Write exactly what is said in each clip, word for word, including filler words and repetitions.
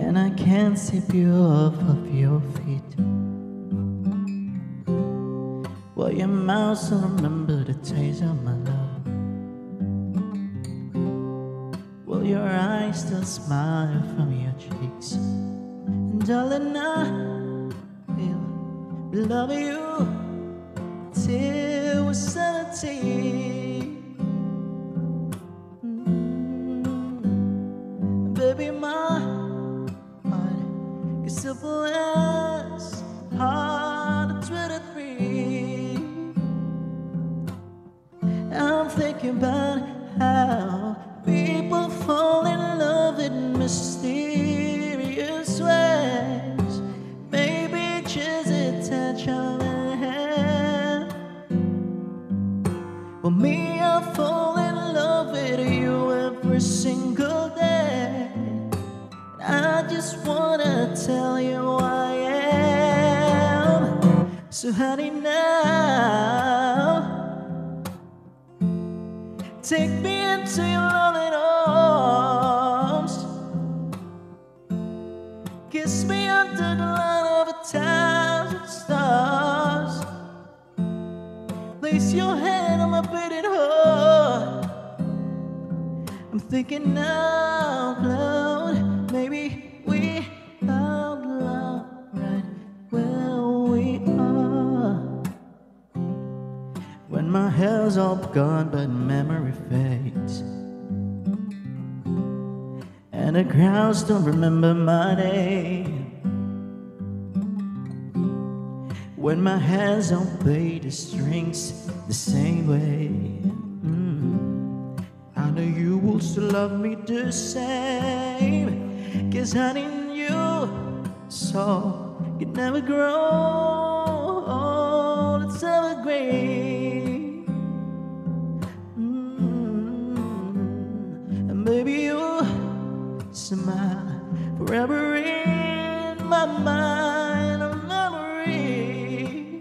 and I can't sweep you off of your feet. Will your mouth still remember the taste of my love? Will your eyes still smile from your cheeks? And darling, I will love you till we're seventeen. Mm-hmm. Baby, my heart is simple as hard at twenty-three. I'm thinking about how people fall in love in mysterious ways. Maybe just a touch of a hand. For me, I fall in love with you every single day. I just wanna tell you who I am. So honey, now take me into your loving arms. Kiss me under the light of a thousand stars. Place your hand on my beating heart. I'm thinking out loud. Maybe we found love right where we are. When my hair's all gone but memory fades, and the crowds don't remember my name. When my hands don't play the strings the same way, mm, I know you will still love me the same. 'Cause honey, you so can never grow old, it's evergreen. Mm, and baby, you smile forever in my mind, a memory.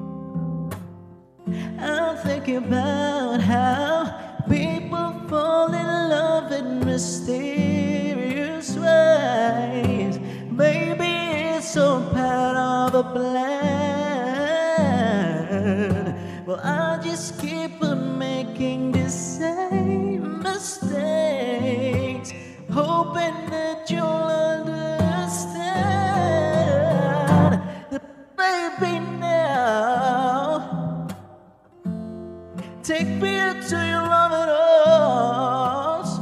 I'm thinking about how people fall in love in mysterious ways. Maybe it's all part of a plan. Well, I just keep on making the same mistakes, hoping that you'll understand that, baby, now take me into your loving arms.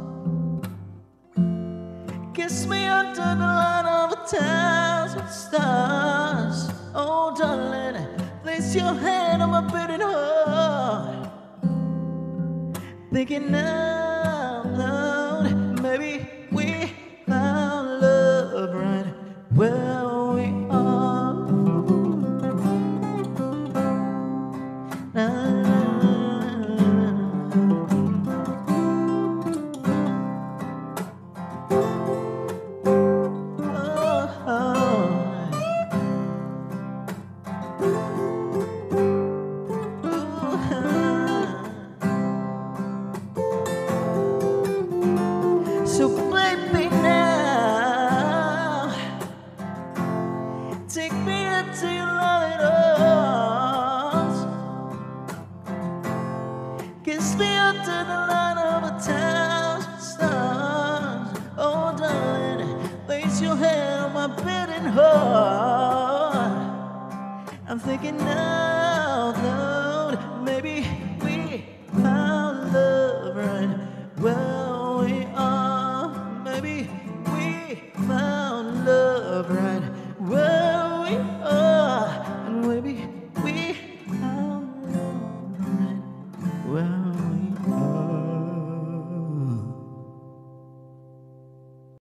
Kiss me under the light of a thousand stars. Oh, darling, place your hand on my beating heart. Thinking out loud, maybe we found love right where we are. Now, so baby, now take me into your loving arms. Kiss me under the light of a thousand stars. Oh, darling, place your hand on my beating heart. I'm thinking out loud, maybe we found love right where we are. Maybe we found love right where we are.